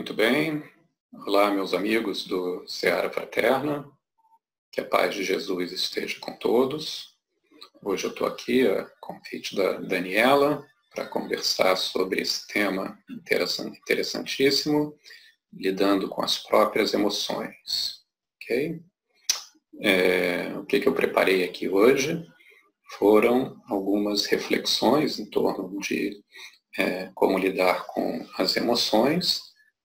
Muito bem. Olá, meus amigos do Seara Fraterna. Que a paz de Jesus esteja com todos. Hoje eu estou aqui a convite da Daniela para conversar sobre esse tema interessantíssimo, lidando com as próprias emoções. Ok? O que eu preparei aqui hoje foram algumas reflexões em torno de como lidar com as emoções,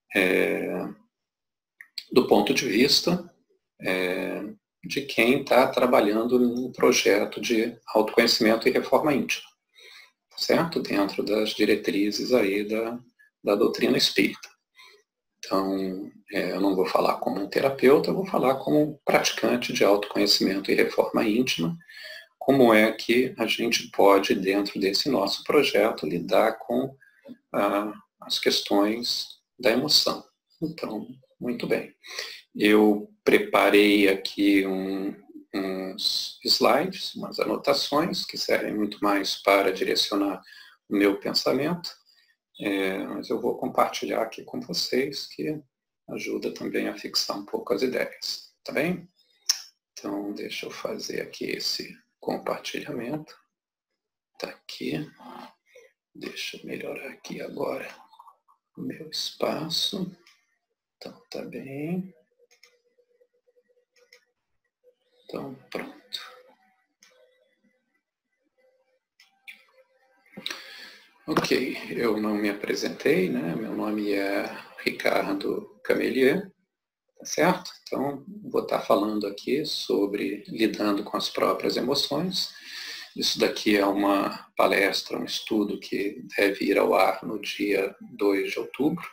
do ponto de vista de quem está trabalhando num projeto de autoconhecimento e reforma íntima, certo? Dentro das diretrizes aí da doutrina espírita. Então, eu não vou falar como um terapeuta, eu vou falar como um praticante de autoconhecimento e reforma íntima, como é que a gente pode, dentro desse nosso projeto, lidar com as questões da emoção. Então, muito bem. Eu preparei aqui uns slides, umas anotações, que servem muito mais para direcionar o meu pensamento, mas eu vou compartilhar aqui com vocês, que ajuda também a fixar um pouco as ideias, tá bem? Então, deixa eu fazer aqui esse compartilhamento. Tá aqui. Deixa eu melhorar aqui agora o meu espaço. Então, tá bem. Então, pronto. Ok, eu não me apresentei, né? Meu nome é Ricardo Camelier, tá certo? Então, vou estar falando aqui sobre lidando com as próprias emoções. Isso daqui é uma palestra, um estudo que deve ir ao ar no dia 2 de outubro.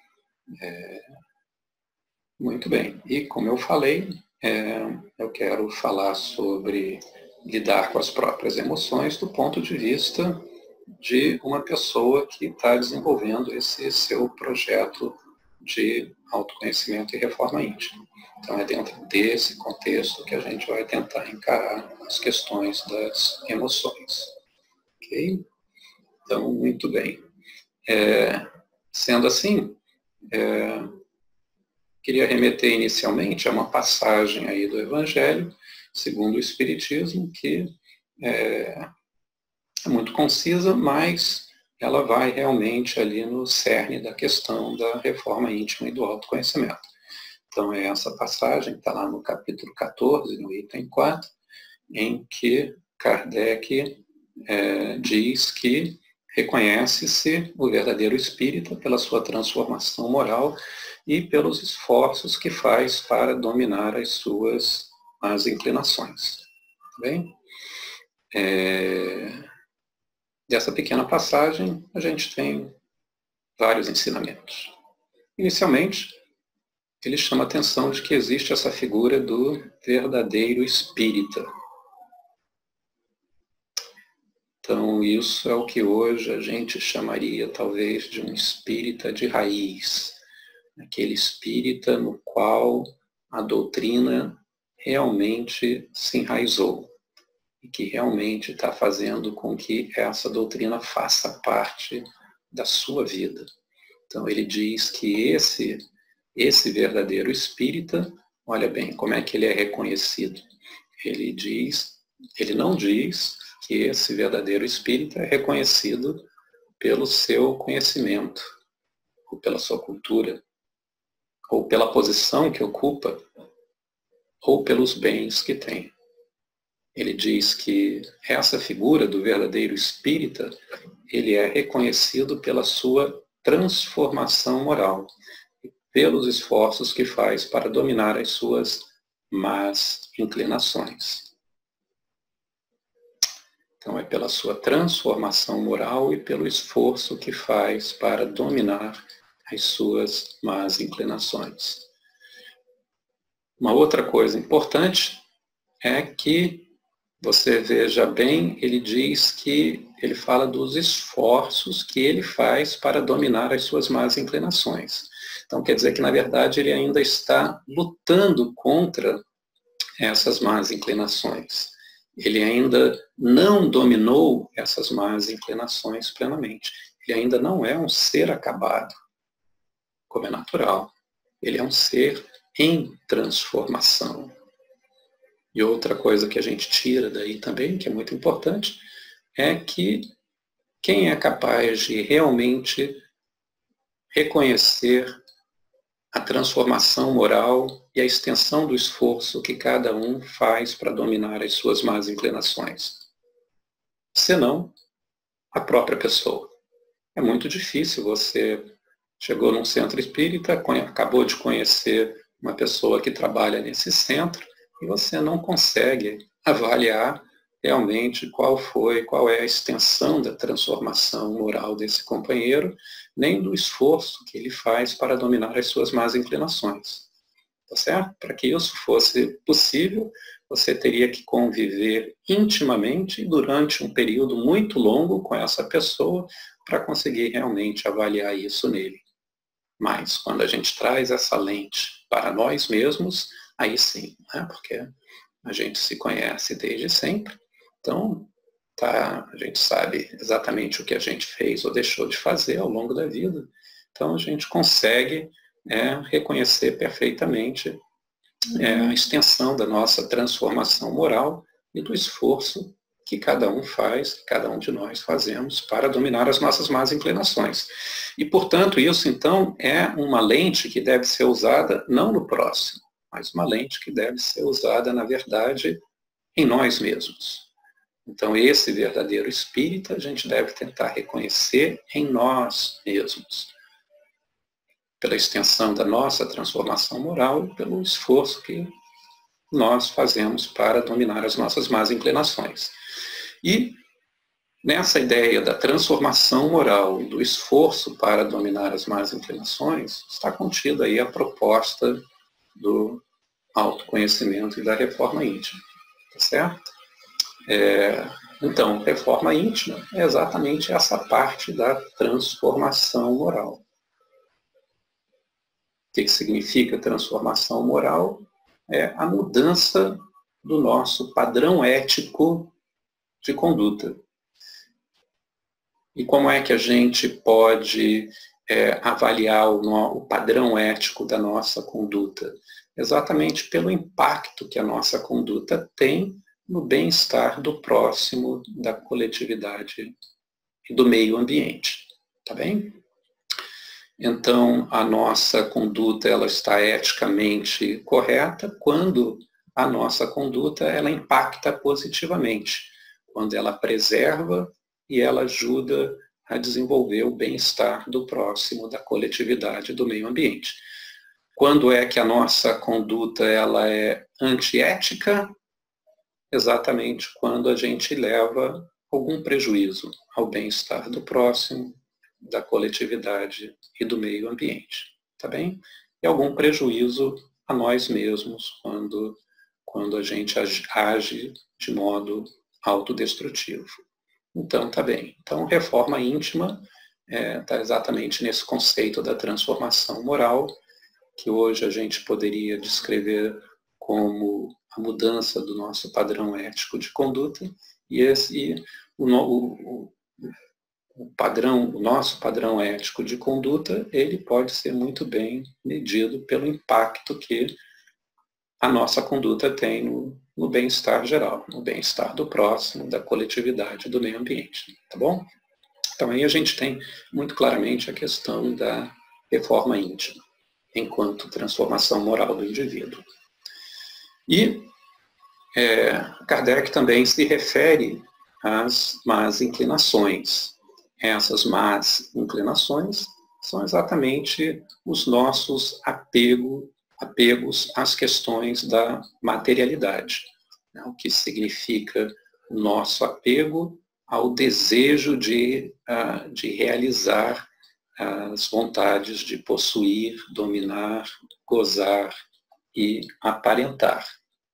Muito bem. E, como eu falei, eu quero falar sobre lidar com as próprias emoções do ponto de vista de uma pessoa que está desenvolvendo esse seu projeto de autoconhecimento e reforma íntima. Então, é dentro desse contexto que a gente vai tentar encarar as questões das emoções. Ok? Então, muito bem. Sendo assim, queria remeter inicialmente a uma passagem aí do Evangelho, segundo o Espiritismo, que é muito concisa, mas ela vai realmente ali no cerne da questão da reforma íntima e do autoconhecimento. Então, é essa passagem, está lá no capítulo 14, no item 4, em que Kardec diz que reconhece-se o verdadeiro espírita pela sua transformação moral e pelos esforços que faz para dominar as suas más inclinações. Bem? Dessa pequena passagem, a gente tem vários ensinamentos. Inicialmente, ele chama a atenção de que existe essa figura do verdadeiro espírita. Então, isso é o que hoje a gente chamaria, talvez, de um espírita de raiz. Aquele espírita no qual a doutrina realmente se enraizou e que realmente está fazendo com que essa doutrina faça parte da sua vida. Então, ele diz que esse verdadeiro espírita, olha bem, como é que ele é reconhecido? Ele não diz que esse verdadeiro espírita é reconhecido pelo seu conhecimento, ou pela sua cultura, ou pela posição que ocupa, ou pelos bens que tem. Ele diz que essa figura do verdadeiro espírita, ele é reconhecido pela sua transformação moral, pelos esforços que faz para dominar as suas más inclinações. Então, é pela sua transformação moral e pelo esforço que faz para dominar as suas más inclinações. Uma outra coisa importante é que você veja bem, ele diz que ele fala dos esforços que ele faz para dominar as suas más inclinações. Então, quer dizer que, na verdade, ele ainda está lutando contra essas más inclinações. Ele ainda não dominou essas más inclinações plenamente. Ele ainda não é um ser acabado. como é natural. Ele é um ser em transformação. E outra coisa que a gente tira daí também, que é muito importante, é que quem é capaz de realmente reconhecer a transformação moral e a extensão do esforço que cada um faz para dominar as suas más inclinações. Senão, a própria pessoa. É muito difícil. Você chegou num centro espírita, acabou de conhecer uma pessoa que trabalha nesse centro e você não consegue avaliar realmente qual é a extensão da transformação moral desse companheiro, nem do esforço que ele faz para dominar as suas más inclinações. Tá certo? Para que isso fosse possível, você teria que conviver intimamente durante um período muito longo com essa pessoa para conseguir realmente avaliar isso nele. Mas quando a gente traz essa lente para nós mesmos, aí sim, né? Porque a gente se conhece desde sempre, então a gente sabe exatamente o que a gente fez ou deixou de fazer ao longo da vida, então a gente consegue reconhecer perfeitamente a extensão da nossa transformação moral e do esforço que cada um faz, que cada um de nós fazemos para dominar as nossas más inclinações. E, portanto, isso, então, é uma lente que deve ser usada não no próximo, mas uma lente que deve ser usada, na verdade, em nós mesmos. Então, esse verdadeiro espírita a gente deve tentar reconhecer em nós mesmos, pela extensão da nossa transformação moral e pelo esforço que nós fazemos para dominar as nossas más inclinações. E nessa ideia da transformação moral e do esforço para dominar as más inclinações, está contida aí a proposta do autoconhecimento e da reforma íntima. Tá certo? Então, reforma íntima é exatamente essa parte da transformação moral. O que significa transformação moral? É a mudança do nosso padrão ético de conduta. E como é que a gente pode avaliar o padrão ético da nossa conduta? Exatamente pelo impacto que a nossa conduta tem no bem-estar do próximo, da coletividade e do meio ambiente. Tá bem? Então, a nossa conduta ela está eticamente correta quando a nossa conduta ela impacta positivamente, quando ela preserva e ela ajuda a desenvolver o bem-estar do próximo, da coletividade e do meio ambiente. Quando é que a nossa conduta ela é antiética? Exatamente quando a gente leva algum prejuízo ao bem-estar do próximo, da coletividade e do meio ambiente, tá bem? E algum prejuízo a nós mesmos quando a gente age de modo autodestrutivo. Então, tá bem. Então, reforma íntima está exatamente nesse conceito da transformação moral, que hoje a gente poderia descrever como a mudança do nosso padrão ético de conduta, e o nosso padrão ético de conduta, ele pode ser muito bem medido pelo impacto que a nossa conduta tem no bem-estar geral, no bem-estar do próximo, da coletividade, do meio ambiente, tá bom? Então aí a gente tem muito claramente a questão da reforma íntima, enquanto transformação moral do indivíduo. E Kardec também se refere às más inclinações. Essas más inclinações são exatamente os nossos apegos às questões da materialidade, né? O que significa o nosso apego ao desejo de realizar as vontades de possuir, dominar, gozar e aparentar.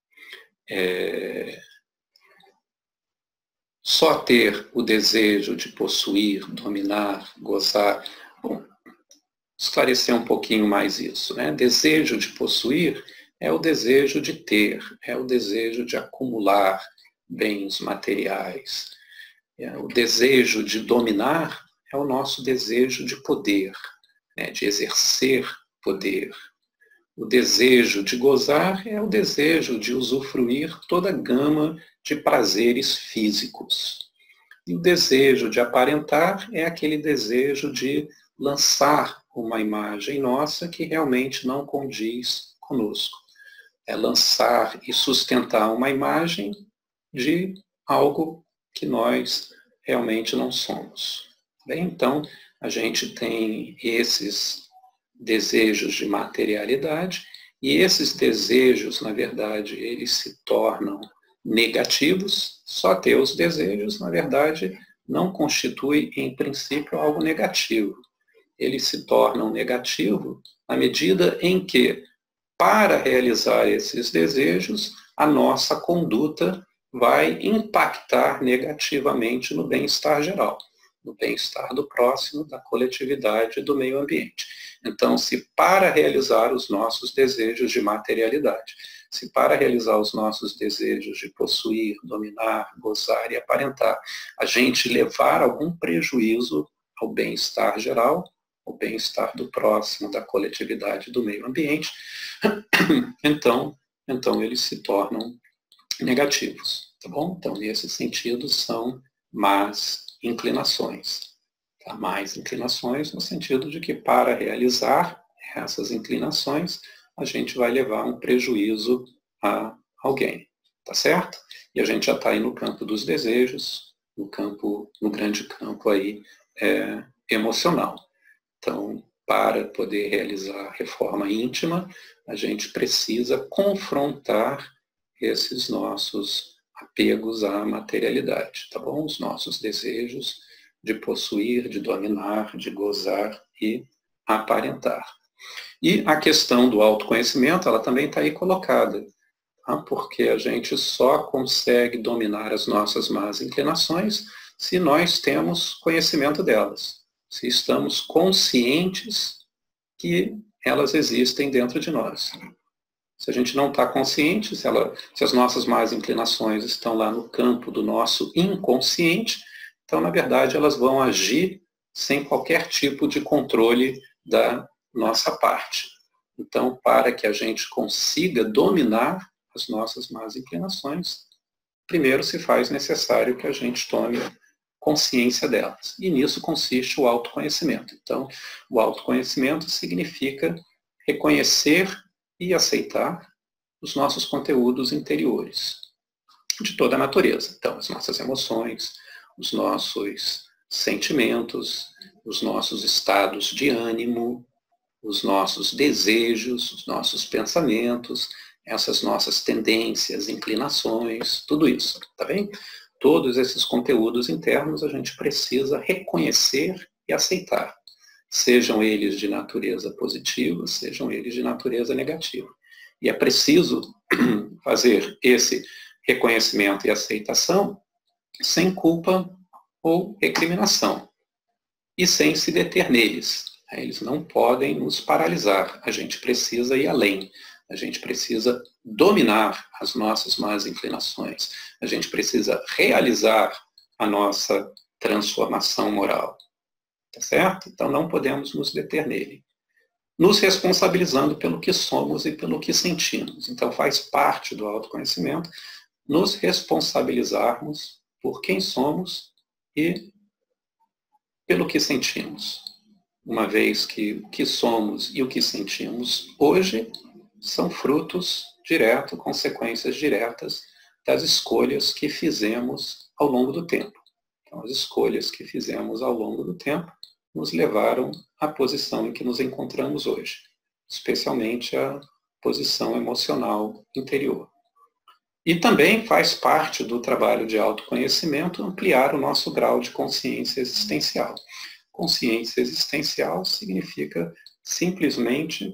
Só ter o desejo de possuir, dominar, gozar. Bom, esclarecer um pouquinho mais isso, né? Desejo de possuir é o desejo de ter, é o desejo de acumular bens materiais. O desejo de dominar é o nosso desejo de poder, né, de exercer poder. O desejo de gozar é o desejo de usufruir toda a gama de prazeres físicos. E o desejo de aparentar é aquele desejo de lançar uma imagem nossa que realmente não condiz conosco. É lançar e sustentar uma imagem de algo que nós realmente não somos. Bem, então, a gente tem esses desejos de materialidade, e esses desejos, na verdade, eles se tornam negativos. Só ter os desejos, na verdade, não constitui, em princípio, algo negativo. Eles se tornam negativos na medida em que, para realizar esses desejos, a nossa conduta vai impactar negativamente no bem-estar geral, no bem-estar do próximo, da coletividade e do meio ambiente. Então, se para realizar os nossos desejos de materialidade, se para realizar os nossos desejos de possuir, dominar, gozar e aparentar, a gente levar algum prejuízo ao bem-estar geral, ao bem-estar do próximo, da coletividade e do meio ambiente, então eles se tornam negativos, tá bom? Então, nesse sentido, são más inclinações. Tá? Más inclinações no sentido de que, para realizar essas inclinações, a gente vai levar um prejuízo a alguém, tá certo? E a gente já está aí no campo dos desejos, no grande campo aí emocional. Então, para poder realizar a reforma íntima, a gente precisa confrontar esses nossos apegos à materialidade, tá bom? Os nossos desejos de possuir, de dominar, de gozar e aparentar. E a questão do autoconhecimento, ela também está aí colocada, tá? Porque a gente só consegue dominar as nossas más inclinações se nós temos conhecimento delas, se estamos conscientes que elas existem dentro de nós. Se a gente não está consciente, se as nossas más inclinações estão lá no campo do nosso inconsciente, então, na verdade, elas vão agir sem qualquer tipo de controle da nossa parte. Então, para que a gente consiga dominar as nossas más inclinações, primeiro se faz necessário que a gente tome consciência delas. E nisso consiste o autoconhecimento. Então, o autoconhecimento significa reconhecer e aceitar os nossos conteúdos interiores, de toda a natureza. Então, as nossas emoções, os nossos sentimentos, os nossos estados de ânimo, os nossos desejos, os nossos pensamentos, essas nossas tendências, inclinações, tudo isso, tá bem? Todos esses conteúdos internos a gente precisa reconhecer e aceitar, sejam eles de natureza positiva, sejam eles de natureza negativa. E é preciso fazer esse reconhecimento e aceitação sem culpa ou recriminação, e sem se deter neles. Eles não podem nos paralisar, a gente precisa ir além, a gente precisa dominar as nossas más inclinações, a gente precisa realizar a nossa transformação moral. Tá certo? Então não podemos nos deter nele. Nos responsabilizando pelo que somos e pelo que sentimos. Então faz parte do autoconhecimento nos responsabilizarmos por quem somos e pelo que sentimos. Uma vez que o que somos e o que sentimos hoje são frutos diretos, consequências diretas das escolhas que fizemos ao longo do tempo. Então, as escolhas que fizemos ao longo do tempo nos levaram à posição em que nos encontramos hoje, especialmente a posição emocional interior. E também faz parte do trabalho de autoconhecimento ampliar o nosso grau de consciência existencial. Consciência existencial significa simplesmente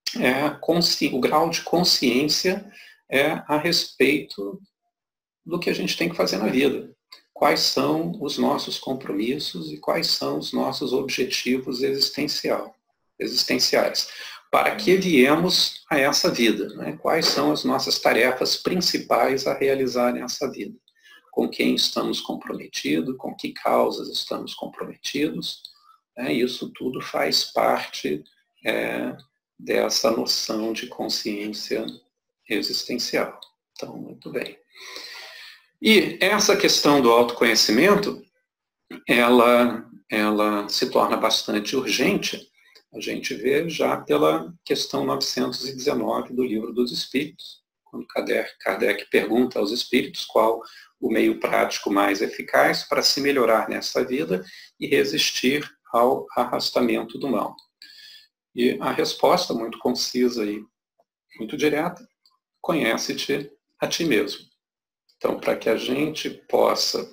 o grau de consciência a respeito do que a gente tem que fazer na vida. Quais são os nossos compromissos e quais são os nossos objetivos existenciais. Para que viemos a essa vida? Né? Quais são as nossas tarefas principais a realizar nessa vida? Com quem estamos comprometidos? Com que causas estamos comprometidos? Isso tudo faz parte dessa noção de consciência existencial. Então, muito bem. E essa questão do autoconhecimento, ela se torna bastante urgente. A gente vê já pela questão 919 do Livro dos Espíritos, quando Kardec pergunta aos espíritos qual o meio prático mais eficaz para se melhorar nessa vida e resistir ao arrastamento do mal. E a resposta, muito concisa e muito direta: conhece-te a ti mesmo. Então, para que a gente possa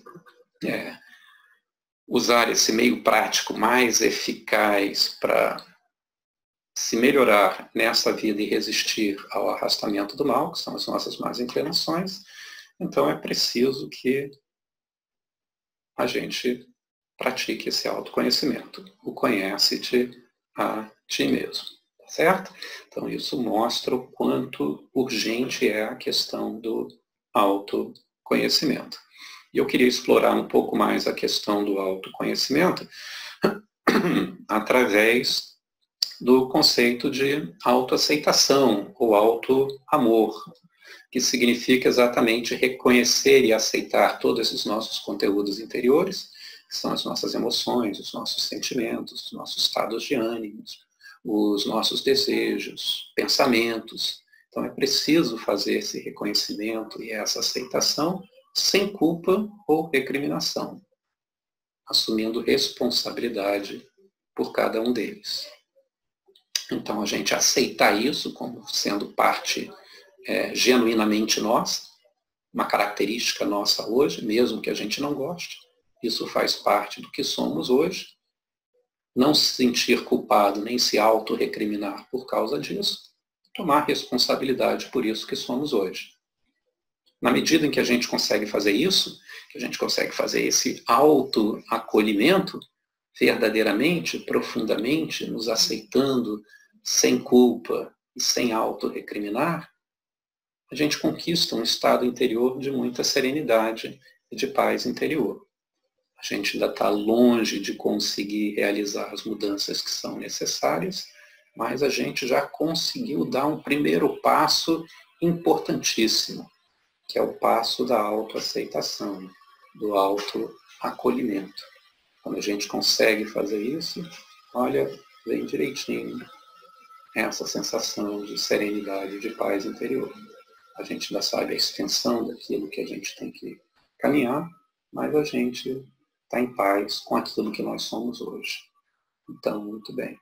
usar esse meio prático mais eficaz para se melhorar nessa vida e resistir ao arrastamento do mal, que são as nossas más inclinações, então é preciso que a gente pratique esse autoconhecimento. O conhece-te a ti mesmo. Tá certo? Então isso mostra o quanto urgente é a questão do autoconhecimento. E eu queria explorar um pouco mais a questão do autoconhecimento através do conceito de autoaceitação ou autoamor, que significa exatamente reconhecer e aceitar todos esses nossos conteúdos interiores, que são as nossas emoções, os nossos sentimentos, os nossos estados de ânimo, os nossos desejos, pensamentos. Então é preciso fazer esse reconhecimento e essa aceitação sem culpa ou recriminação, assumindo responsabilidade por cada um deles. Então a gente aceitar isso como sendo parte genuinamente nossa, uma característica nossa hoje, mesmo que a gente não goste, isso faz parte do que somos hoje. Não se sentir culpado, nem se auto-recriminar por causa disso, tomar responsabilidade por isso que somos hoje. Na medida em que a gente consegue fazer isso, que a gente consegue fazer esse auto-acolhimento, verdadeiramente, profundamente, nos aceitando sem culpa e sem auto-recriminar, a gente conquista um estado interior de muita serenidade e de paz interior. A gente ainda está longe de conseguir realizar as mudanças que são necessárias, mas a gente já conseguiu dar um primeiro passo importantíssimo, que é o passo da autoaceitação, do autoacolhimento. Quando a gente consegue fazer isso, olha, vem direitinho essa sensação de serenidade, de paz interior. A gente ainda sabe a extensão daquilo que a gente tem que caminhar, mas a gente está em paz com aquilo que nós somos hoje. Então, muito bem.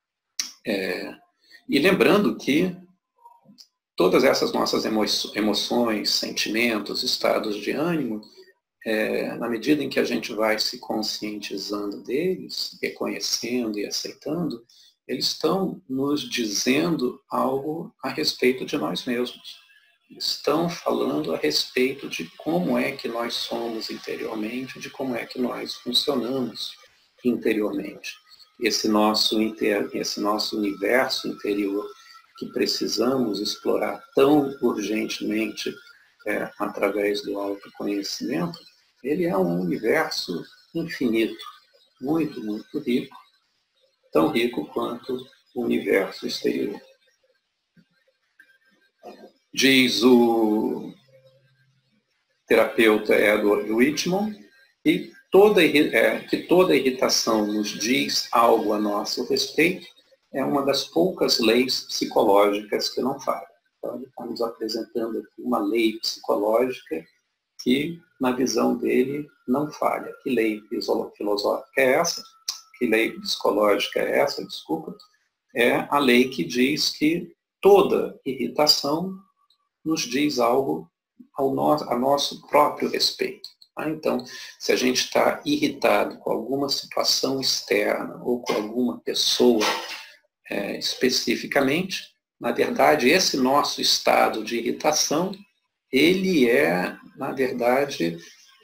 E lembrando que todas essas nossas emoções, sentimentos, estados de ânimo, na medida em que a gente vai se conscientizando deles, reconhecendo e aceitando, eles estão nos dizendo algo a respeito de nós mesmos. Estão falando a respeito de como é que nós somos interiormente, de como é que nós funcionamos interiormente. Esse nosso universo interior que precisamos explorar tão urgentemente através do autoconhecimento, ele é um universo infinito, muito, muito rico, tão rico quanto o universo exterior. Diz o terapeuta Edward Whitman que toda irritação nos diz algo a nosso respeito é uma das poucas leis psicológicas que não falha. Então, ele está nos apresentando aqui uma lei psicológica que, na visão dele, não falha. Que lei filosófica é essa? Que lei psicológica é essa? Desculpa. É a lei que diz que toda irritação nos diz algo a nosso próprio respeito. Então, se a gente está irritado com alguma situação externa ou com alguma pessoa especificamente, na verdade, esse nosso estado de irritação, ele é, na verdade,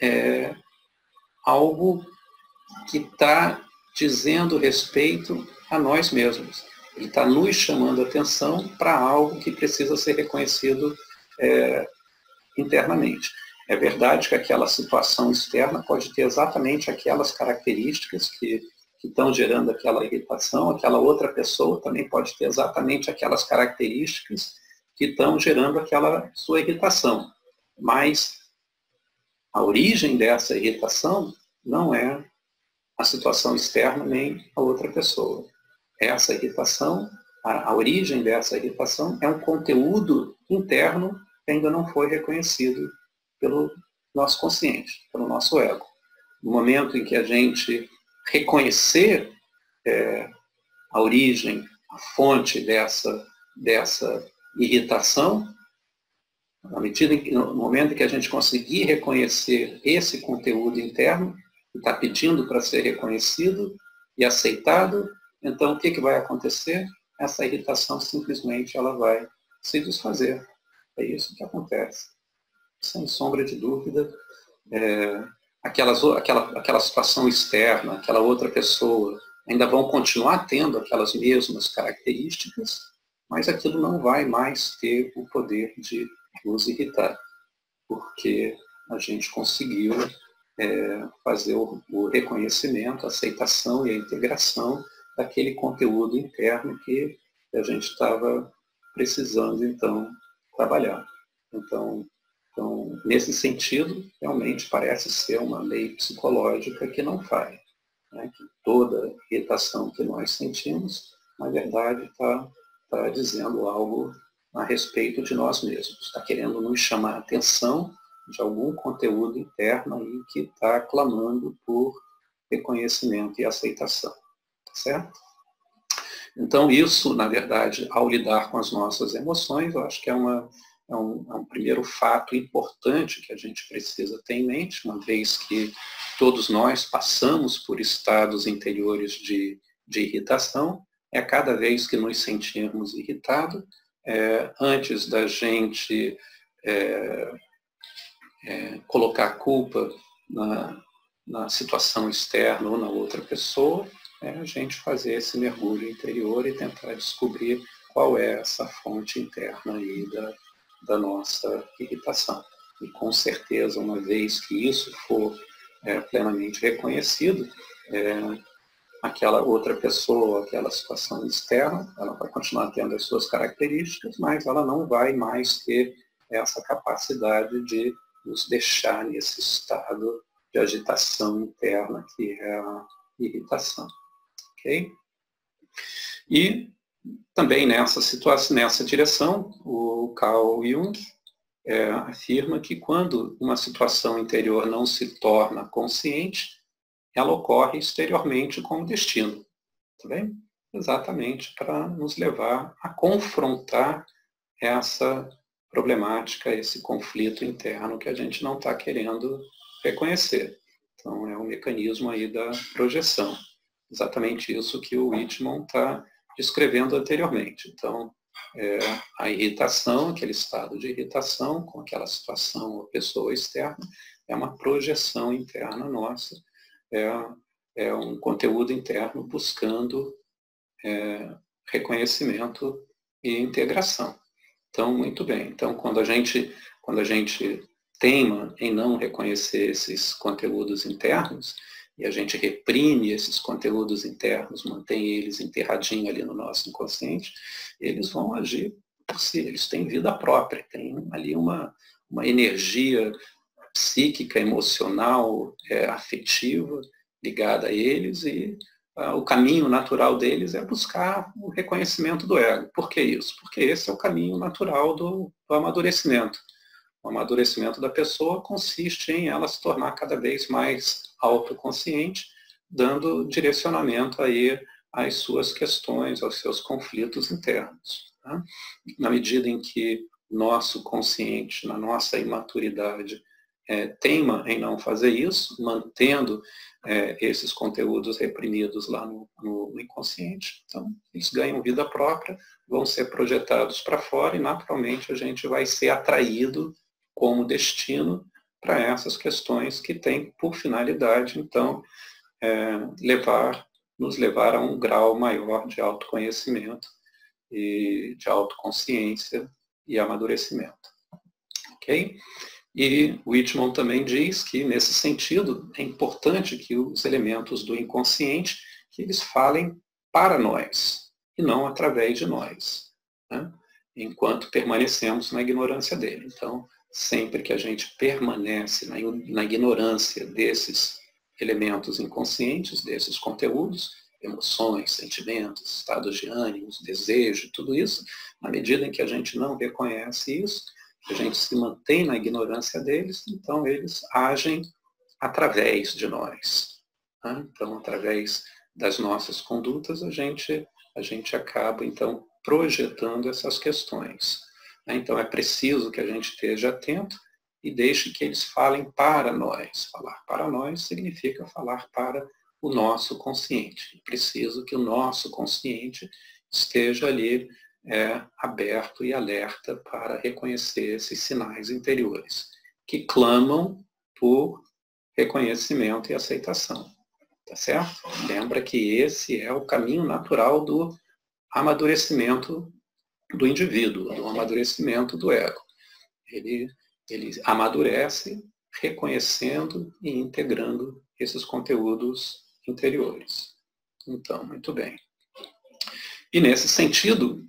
algo que está dizendo respeito a nós mesmos. Ele está nos chamando a atenção para algo que precisa ser reconhecido internamente. É verdade que aquela situação externa pode ter exatamente aquelas características que que estão gerando aquela irritação, aquela outra pessoa também pode ter exatamente aquelas características que estão gerando aquela sua irritação. Mas a origem dessa irritação não é a situação externa nem a outra pessoa. Essa irritação, a origem dessa irritação é um conteúdo interno que ainda não foi reconhecido pelo nosso consciente, pelo nosso ego. No momento em que a gente reconhecer a origem, a fonte dessa irritação, no momento em que a gente conseguir reconhecer esse conteúdo interno, que está pedindo para ser reconhecido e aceitado, então o que vai acontecer? Essa irritação simplesmente ela vai se desfazer. É isso que acontece. Sem sombra de dúvida, aquela situação externa, aquela outra pessoa, ainda vão continuar tendo aquelas mesmas características, mas aquilo não vai mais ter o poder de nos irritar, porque a gente conseguiu fazer o reconhecimento, a aceitação e a integração daquele conteúdo interno que a gente estava precisando, então, trabalhar. Então, nesse sentido, realmente parece ser uma lei psicológica que não falha, né? Que toda irritação que nós sentimos, na verdade, está dizendo algo a respeito de nós mesmos, está querendo nos chamar a atenção de algum conteúdo interno aí que está clamando por reconhecimento e aceitação, certo? Então isso, na verdade, ao lidar com as nossas emoções, eu acho que é um primeiro fato importante que a gente precisa ter em mente, uma vez que todos nós passamos por estados interiores de irritação, cada vez que nos sentirmos irritados, antes da gente colocar a culpa na situação externa ou na outra pessoa, a gente fazer esse mergulho interior e tentar descobrir qual é essa fonte interna aí da nossa irritação. E com certeza, uma vez que isso for plenamente reconhecido, aquela outra pessoa, aquela situação externa, ela vai continuar tendo as suas características, mas ela não vai mais ter essa capacidade de nos deixar nesse estado de agitação interna que é a irritação. Okay? E também nessa situação, nessa direção, o Carl Jung afirma que quando uma situação interior não se torna consciente, ela ocorre exteriormente como destino. Tá bem? Exatamente para nos levar a confrontar essa problemática, esse conflito interno que a gente não está querendo reconhecer. Então, é um mecanismo aí da projeção. Exatamente isso que o Whitman está descrevendo anteriormente. Então, a irritação, aquele estado de irritação com aquela situação ou pessoa externa, é uma projeção interna nossa, é um conteúdo interno buscando reconhecimento e integração. Então, muito bem. Então, quando a gente teima em não reconhecer esses conteúdos internos, e a gente reprime esses conteúdos internos, mantém eles enterradinhos ali no nosso inconsciente, eles vão agir por si, eles têm vida própria, tem ali uma energia psíquica, emocional, afetiva, ligada a eles, e o caminho natural deles é buscar o reconhecimento do ego. Por que isso? Porque esse é o caminho natural do amadurecimento. O amadurecimento da pessoa consiste em ela se tornar cada vez mais autoconsciente, dando direcionamento aí às suas questões, aos seus conflitos internos. Tá? Na medida em que nosso consciente, na nossa imaturidade, teima em não fazer isso, mantendo esses conteúdos reprimidos lá no inconsciente, então eles ganham vida própria, vão ser projetados para fora e naturalmente a gente vai ser atraído como destino para essas questões que têm por finalidade, então, nos levar a um grau maior de autoconhecimento e de autoconsciência e amadurecimento. Ok? E o Whitman também diz que, nesse sentido, é importante que os elementos do inconsciente que eles falem para nós, e não através de nós, né? Enquanto permanecemos na ignorância dele. Então, sempre que a gente permanece na ignorância desses elementos inconscientes, desses conteúdos, emoções, sentimentos, estados de ânimo, desejo, tudo isso, na medida em que a gente não reconhece isso, a gente se mantém na ignorância deles, então eles agem através de nós, né? Então, através das nossas condutas, a gente acaba, então, projetando essas questões, né? Então, é preciso que a gente esteja atento e deixe que eles falem para nós. Falar para nós significa falar para o nosso consciente. É preciso que o nosso consciente esteja ali aberto e alerta para reconhecer esses sinais interiores, que clamam por reconhecimento e aceitação. Tá certo? Lembra que esse é o caminho natural do amadurecimento do indivíduo, do amadurecimento do ego. Ele amadurece reconhecendo e integrando esses conteúdos interiores. Então, muito bem. E nesse sentido,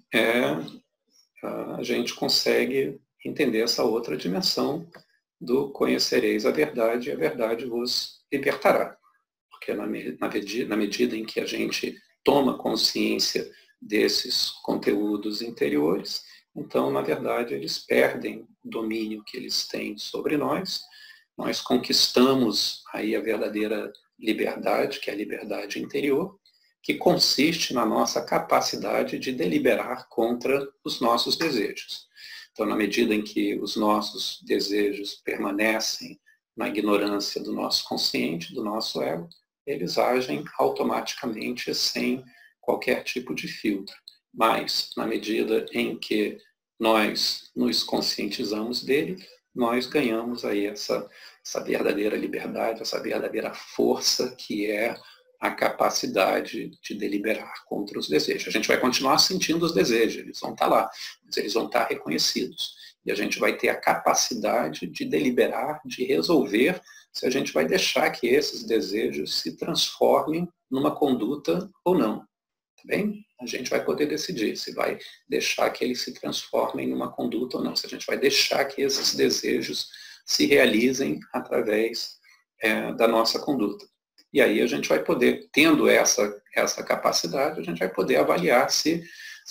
a gente consegue entender essa outra dimensão do conhecereis a verdade e a verdade vos libertará. Porque na medida em que a gente toma consciência desses conteúdos interiores, então, na verdade, eles perdem o domínio que eles têm sobre nós conquistamos aí a verdadeira liberdade, que é a liberdade interior, que consiste na nossa capacidade de deliberar contra os nossos desejos. Então, na medida em que os nossos desejos permanecem na ignorância do nosso consciente, do nosso ego, eles agem automaticamente sem qualquer tipo de filtro. Mas, na medida em que nós nos conscientizamos dele, nós ganhamos aí essa verdadeira liberdade, essa verdadeira força que é a capacidade de deliberar contra os desejos. A gente vai continuar sentindo os desejos, eles vão estar lá, mas eles vão estar reconhecidos. E a gente vai ter a capacidade de deliberar, de resolver se a gente vai deixar que esses desejos se transformem numa conduta ou não. Tá bem? A gente vai poder decidir se vai deixar que eles se transformem numa conduta ou não, se a gente vai deixar que esses desejos se realizem através da nossa conduta. E aí a gente vai poder, tendo essa capacidade, a gente vai poder avaliar se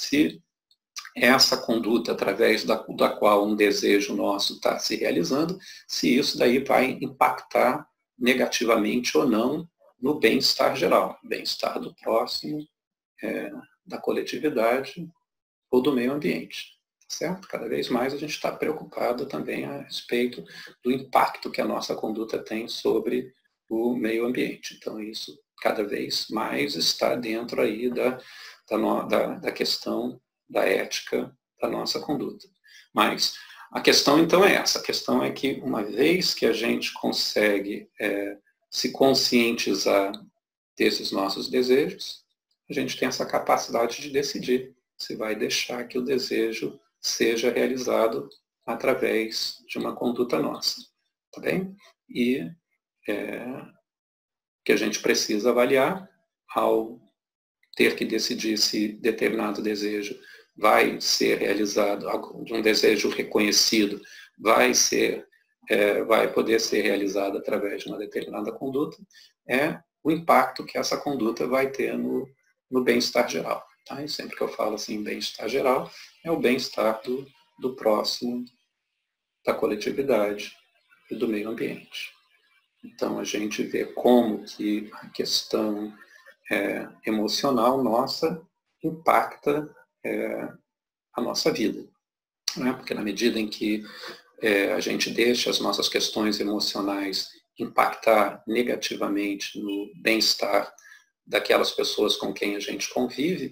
essa conduta através da qual um desejo nosso está se realizando, se isso daí vai impactar negativamente ou não no bem-estar geral, bem-estar do próximo, da coletividade ou do meio ambiente. Certo? Cada vez mais a gente está preocupado também a respeito do impacto que a nossa conduta tem sobre o meio ambiente. Então, isso cada vez mais está dentro aí da questão da ética da nossa conduta. Mas a questão, então, é essa. A questão é que, uma vez que a gente consegue se conscientizar desses nossos desejos, a gente tem essa capacidade de decidir se vai deixar que o desejo seja realizado através de uma conduta nossa. Tá bem? E que a gente precisa avaliar ao ter que decidir se determinado desejo vai ser realizado, um desejo reconhecido vai poder ser realizado através de uma determinada conduta, é o impacto que essa conduta vai ter no bem-estar geral. Tá? E sempre que eu falo assim, bem-estar geral, é o bem-estar do próximo, da coletividade e do meio ambiente. Então, a gente vê como que a questão emocional nossa impacta a nossa vida. Né? Porque na medida em que a gente deixa as nossas questões emocionais impactar negativamente no bem-estar daquelas pessoas com quem a gente convive,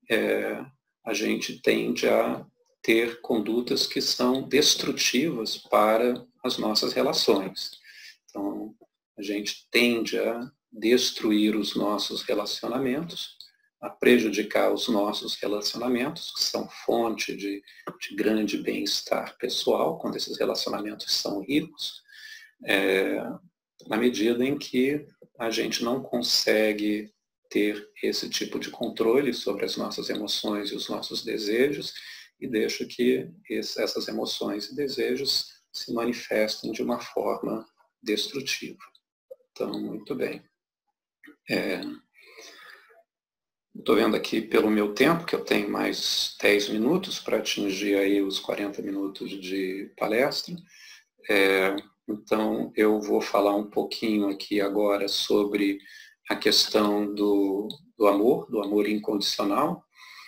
a gente tende a ter condutas que são destrutivas para as nossas relações. Então, a gente tende a destruir os nossos relacionamentos, a prejudicar os nossos relacionamentos, que são fonte de grande bem-estar pessoal, quando esses relacionamentos são ricos, na medida em que a gente não consegue ter esse tipo de controle sobre as nossas emoções e os nossos desejos, e deixo que essas emoções e desejos se manifestem de uma forma destrutiva. Então, muito bem. Estou vendo aqui pelo meu tempo, que eu tenho mais 10 minutos para atingir aí os 40 minutos de palestra. Então, eu vou falar um pouquinho aqui agora sobre a questão do amor incondicional,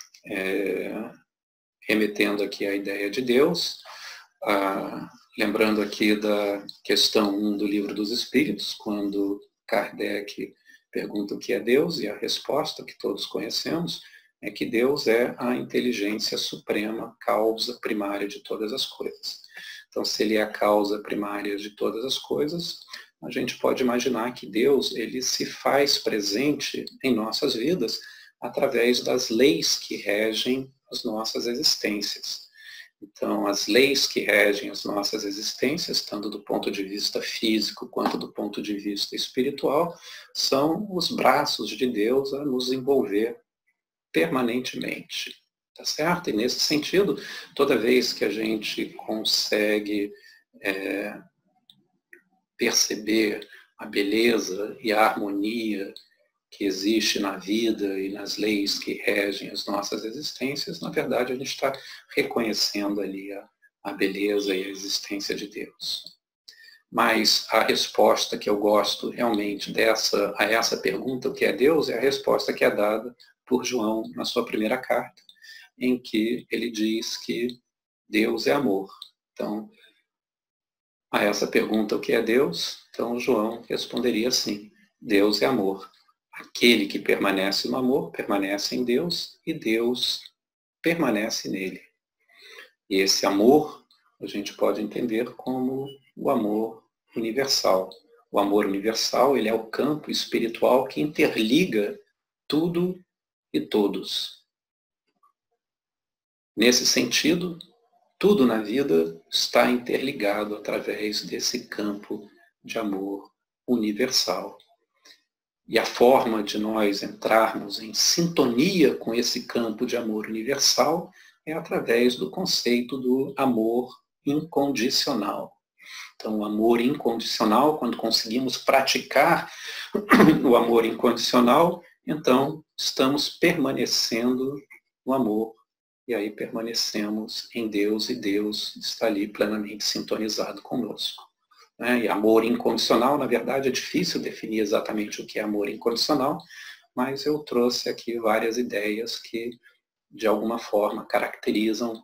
remetendo aqui à ideia de Deus, lembrando aqui da questão 1 do Livro dos Espíritos, quando Kardec pergunta o que é Deus, e a resposta que todos conhecemos é que Deus é a inteligência suprema, causa primária de todas as coisas. Então, se ele é a causa primária de todas as coisas, a gente pode imaginar que Deus, ele se faz presente em nossas vidas através das leis que regem as nossas existências. Então, as leis que regem as nossas existências, tanto do ponto de vista físico quanto do ponto de vista espiritual, são os braços de Deus a nos envolver permanentemente. Tá certo? E nesse sentido, toda vez que a gente consegue perceber a beleza e a harmonia que existe na vida e nas leis que regem as nossas existências, na verdade a gente está reconhecendo ali a beleza e a existência de Deus. Mas a resposta que eu gosto realmente a essa pergunta, o que é Deus, é a resposta que é dada por João na sua primeira carta, em que ele diz que Deus é amor. Então, a essa pergunta, o que é Deus? Então, João responderia assim: Deus é amor. Aquele que permanece no amor, permanece em Deus, e Deus permanece nele. E esse amor, a gente pode entender como o amor universal. O amor universal, ele é o campo espiritual que interliga tudo e todos. Nesse sentido, tudo na vida está interligado através desse campo de amor universal. E a forma de nós entrarmos em sintonia com esse campo de amor universal é através do conceito do amor incondicional. Então, o amor incondicional, quando conseguimos praticar o amor incondicional, então estamos permanecendo no amor. E aí permanecemos em Deus e Deus está ali plenamente sintonizado conosco. E amor incondicional, na verdade, é difícil definir exatamente o que é amor incondicional, mas eu trouxe aqui várias ideias que, de alguma forma, caracterizam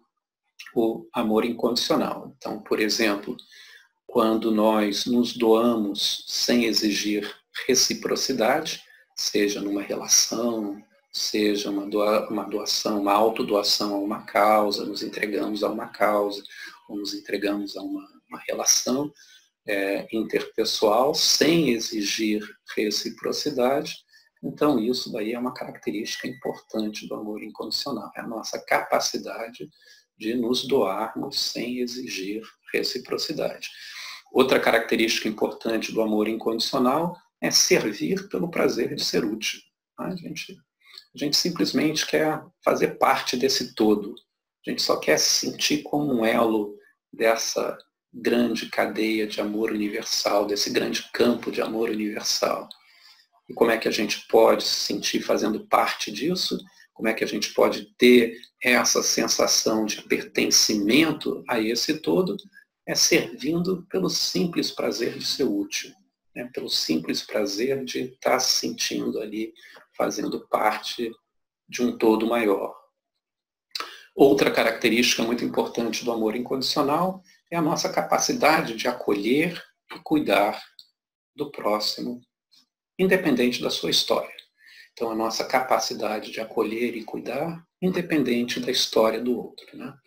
o amor incondicional. Então, por exemplo, quando nós nos doamos sem exigir reciprocidade, seja numa relação, seja uma doação, uma autodoação a uma causa, nos entregamos a uma causa, ou nos entregamos a uma relação interpessoal sem exigir reciprocidade, então isso daí é uma característica importante do amor incondicional, é a nossa capacidade de nos doarmos sem exigir reciprocidade. Outra característica importante do amor incondicional é servir pelo prazer de ser útil. A gente simplesmente quer fazer parte desse todo. A gente só quer se sentir como um elo dessa grande cadeia de amor universal, desse grande campo de amor universal. E como é que a gente pode se sentir fazendo parte disso? Como é que a gente pode ter essa sensação de pertencimento a esse todo? É servindo pelo simples prazer de ser útil, pelo simples prazer de estar se sentindo ali, fazendo parte de um todo maior. Outra característica muito importante do amor incondicional é a nossa capacidade de acolher e cuidar do próximo, independente da sua história. Então, a nossa capacidade de acolher e cuidar, independente da história do outro.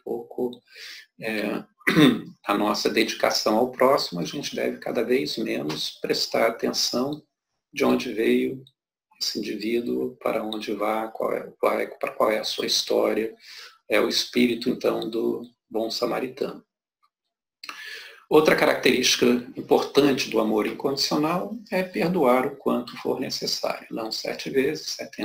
A nossa dedicação ao próximo, a gente deve cada vez menos prestar atenção de onde veio esse indivíduo, para onde vai, para qual é a sua história. É o espírito, então, do bom samaritano. Outra característica importante do amor incondicional é perdoar o quanto for necessário. Não 7 vezes,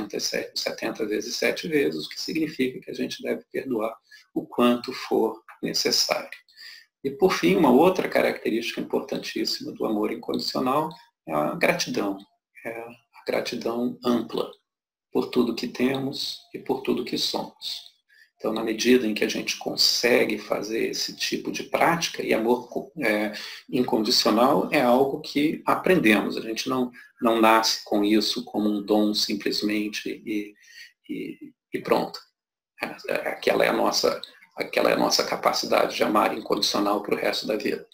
70 vezes 7 vezes, o que significa que a gente deve perdoar o quanto for necessário. E, por fim, uma outra característica importantíssima do amor incondicional é a gratidão. É a gratidão ampla por tudo que temos e por tudo que somos. Então, na medida em que a gente consegue fazer esse tipo de prática, e amor incondicional é algo que aprendemos, a gente não nasce com isso como um dom simplesmente e pronto. Aquela é a nossa capacidade de amar incondicional para o resto da vida.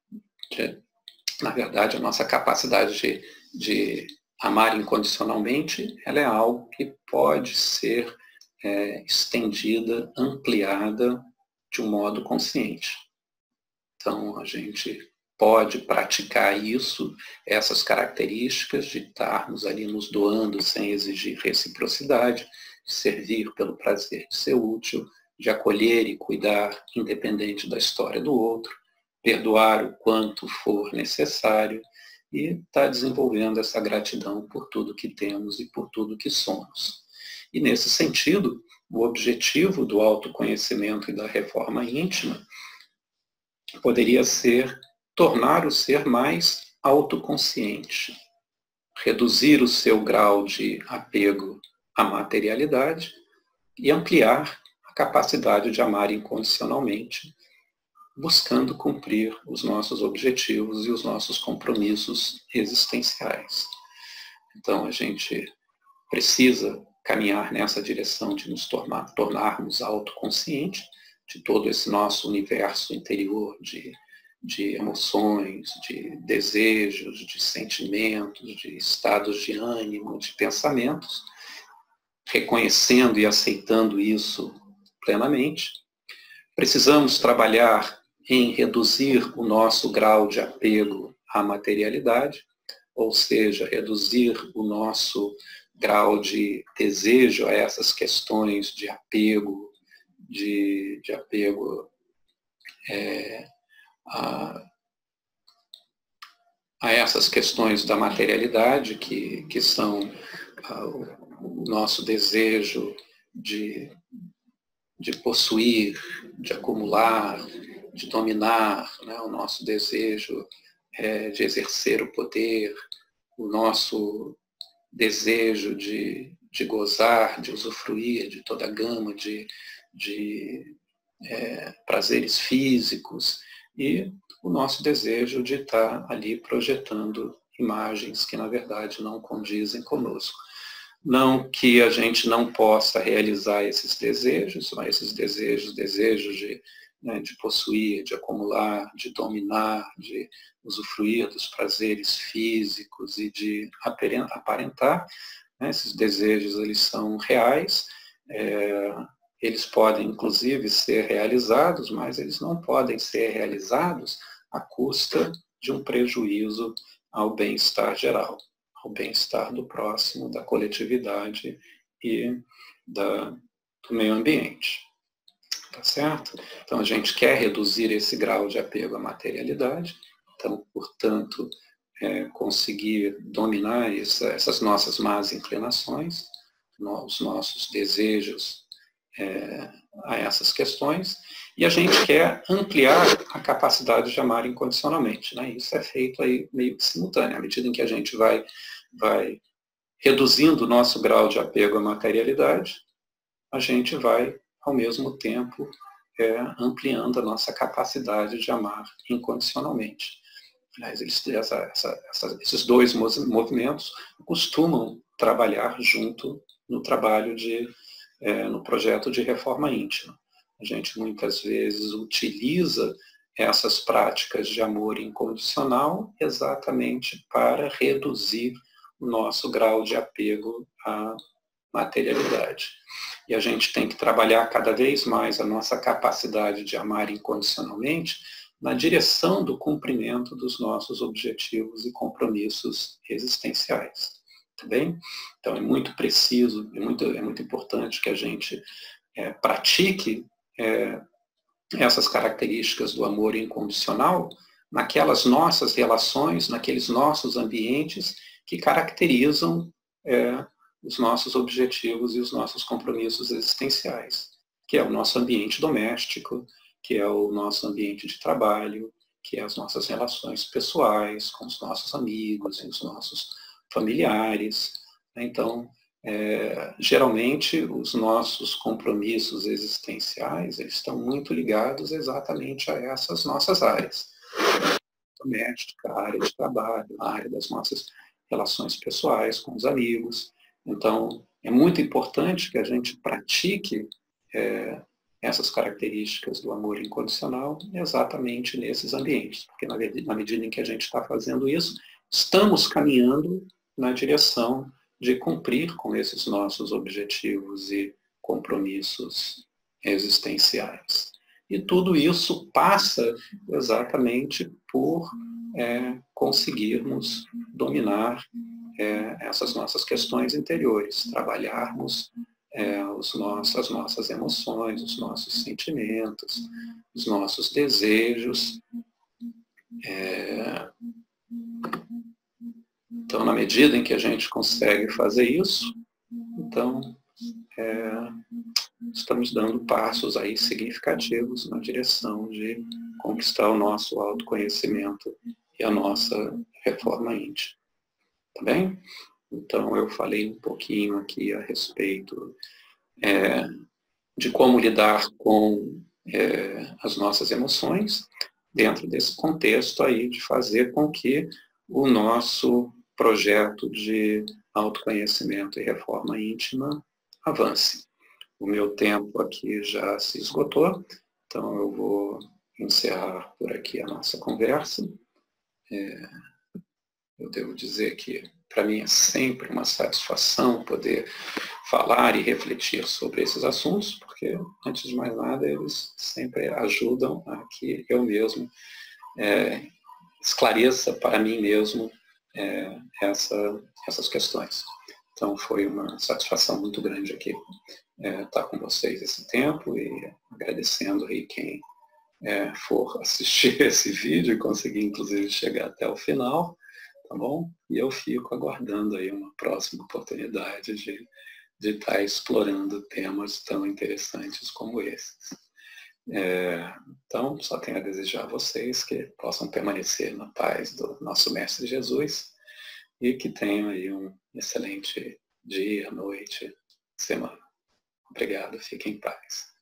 Na verdade, a nossa capacidade de amar incondicionalmente, ela é algo que pode ser estendida, ampliada de um modo consciente. Então, a gente pode praticar isso, essas características de estarmos ali nos doando sem exigir reciprocidade, de servir pelo prazer de ser útil, de acolher e cuidar independente da história do outro, perdoar o quanto for necessário e estar desenvolvendo essa gratidão por tudo que temos e por tudo que somos. E, nesse sentido, o objetivo do autoconhecimento e da reforma íntima poderia ser tornar o ser mais autoconsciente, reduzir o seu grau de apego à materialidade e ampliar a capacidade de amar incondicionalmente, buscando cumprir os nossos objetivos e os nossos compromissos existenciais. Então, a gente precisa caminhar nessa direção de nos tornarmos autoconscientes de todo esse nosso universo interior de emoções, de desejos, de sentimentos, de estados de ânimo, de pensamentos, reconhecendo e aceitando isso plenamente. Precisamos trabalhar em reduzir o nosso grau de apego à materialidade, ou seja, reduzir o nosso grau de desejo a essas questões de apego, de apego a essas questões da materialidade, que são o nosso desejo de possuir, de acumular, de dominar, né? O nosso desejo de exercer o poder, o nosso desejo de gozar, de usufruir de toda a gama de prazeres físicos e o nosso desejo de estar ali projetando imagens que, na verdade, não condizem conosco. Não que a gente não possa realizar esses desejos, mas esses desejos de possuir, de acumular, de dominar, de usufruir dos prazeres físicos e de aparentar, né? Esses desejos, eles são reais, eles podem, inclusive, ser realizados, mas eles não podem ser realizados à custa de um prejuízo ao bem-estar geral, ao bem-estar do próximo, da coletividade e do meio ambiente. Tá certo? Então, a gente quer reduzir esse grau de apego à materialidade, então, portanto, conseguir dominar essas nossas más inclinações, os nossos desejos a essas questões, e a gente quer ampliar a capacidade de amar incondicionalmente, né? Isso é feito aí meio que simultâneo, à medida em que a gente vai reduzindo o nosso grau de apego à materialidade, a gente vai, ao mesmo tempo, ampliando a nossa capacidade de amar incondicionalmente. Aliás, esses dois movimentos costumam trabalhar junto no trabalho no projeto de reforma íntima. A gente muitas vezes utiliza essas práticas de amor incondicional exatamente para reduzir o nosso grau de apego à materialidade. E a gente tem que trabalhar cada vez mais a nossa capacidade de amar incondicionalmente na direção do cumprimento dos nossos objetivos e compromissos existenciais. Tá bem? Então, é muito preciso, é muito importante que a gente pratique essas características do amor incondicional naquelas nossas relações, naqueles nossos ambientes que caracterizam os nossos objetivos e os nossos compromissos existenciais, que é o nosso ambiente doméstico, que é o nosso ambiente de trabalho, que é as nossas relações pessoais com os nossos amigos e os nossos familiares. Então, geralmente, os nossos compromissos existenciais eles estão muito ligados exatamente a essas nossas áreas. Doméstica, a área de trabalho, a área das nossas relações pessoais com os amigos. Então, é muito importante que a gente pratique essas características do amor incondicional exatamente nesses ambientes, porque na medida em que a gente está fazendo isso, estamos caminhando na direção de cumprir com esses nossos objetivos e compromissos existenciais. E tudo isso passa exatamente por conseguirmos dominar essas nossas questões interiores, trabalharmos as nossas emoções, os nossos sentimentos, os nossos desejos. Então, na medida em que a gente consegue fazer isso, então estamos dando passos aí significativos na direção de conquistar o nosso autoconhecimento e a nossa reforma íntima. Tá bem? Então, eu falei um pouquinho aqui a respeito de como lidar com as nossas emoções, dentro desse contexto aí de fazer com que o nosso projeto de autoconhecimento e reforma íntima avance. O meu tempo aqui já se esgotou, então eu vou encerrar por aqui a nossa conversa. Eu devo dizer que, para mim, é sempre uma satisfação poder falar e refletir sobre esses assuntos, porque, antes de mais nada, eles sempre ajudam a que eu mesmo esclareça para mim mesmo essas questões. Então, foi uma satisfação muito grande aqui estar com vocês esse tempo e agradecendo aí quem for assistir esse vídeo e conseguir, inclusive, chegar até o final. Tá bom? E eu fico aguardando aí uma próxima oportunidade de estar explorando temas tão interessantes como esses. Então, só tenho a desejar a vocês que possam permanecer na paz do nosso Mestre Jesus e que tenham aí um excelente dia, noite, semana. Obrigado, fiquem em paz.